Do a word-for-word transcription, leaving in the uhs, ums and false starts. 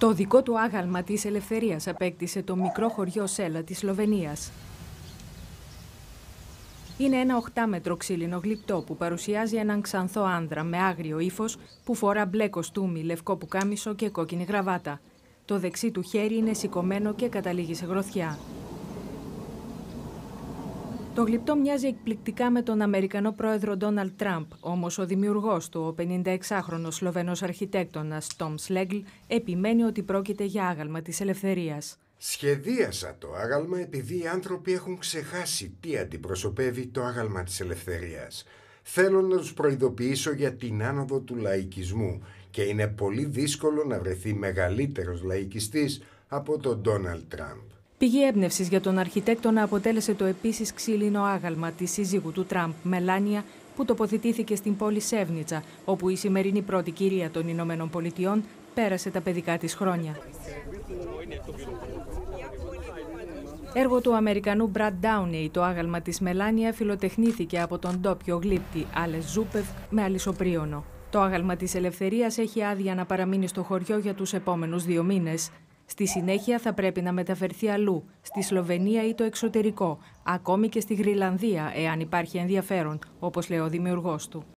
Το δικό του άγαλμα της ελευθερίας απέκτησε το μικρό χωριό Σέλα της Σλοβενίας. Είναι ένα οχτάμετρο ξύλινο γλυπτό που παρουσιάζει έναν ξανθό άνδρα με άγριο ύφος που φορά μπλε κοστούμι, λευκό πουκάμισο και κόκκινη γραβάτα. Το δεξί του χέρι είναι σηκωμένο και καταλήγει σε γροθιά. Το γλυπτό μοιάζει εκπληκτικά με τον Αμερικανό πρόεδρο Ντόναλντ Τραμπ, όμως ο δημιουργός του, ο πενηνταεξάχρονος Σλοβενός αρχιτέκτονας Τόμ Σλέγκλ, επιμένει ότι πρόκειται για άγαλμα της ελευθερίας. Σχεδίασα το άγαλμα επειδή οι άνθρωποι έχουν ξεχάσει τι αντιπροσωπεύει το άγαλμα της ελευθερίας. Θέλω να τους προειδοποιήσω για την άνοδο του λαϊκισμού και είναι πολύ δύσκολο να βρεθεί μεγαλύτερος λαϊκιστής από τον Ντόναλντ Τραμπ. Πηγή έμπνευσης για τον αρχιτέκτονα αποτέλεσε το επίσης ξύλινο άγαλμα της σύζυγου του Τραμπ, Μελάνια, που τοποθετήθηκε στην πόλη Σέβνιτσα, όπου η σημερινή πρώτη κυρία των Ηνωμένων Πολιτειών πέρασε τα παιδικά της χρόνια. Έργο του Αμερικανού Μπραντ Ντάουνεϊ, το άγαλμα της Μελάνια φιλοτεχνήθηκε από τον ντόπιο γλύπτη Άλες Ζούπεφ με αλυσοπρίωνο. Το άγαλμα της ελευθερίας έχει άδεια να παραμείνει στο χωριό για τους επόμενους δύο μήνες. Στη συνέχεια θα πρέπει να μεταφερθεί αλλού, στη Σλοβενία ή το εξωτερικό, ακόμη και στη Γροιλανδία, εάν υπάρχει ενδιαφέρον, όπως λέει ο δημιουργός του.